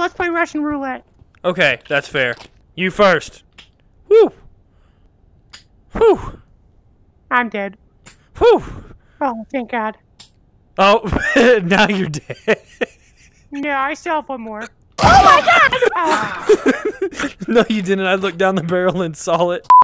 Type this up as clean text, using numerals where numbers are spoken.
let's play Russian Roulette. Okay, that's fair. You first. Whew. Whew. I'm dead. Whew. Oh, thank God. Oh, now you're dead. Yeah, I still have one more. Oh my God! Oh. No, you didn't. I looked down the barrel and saw it.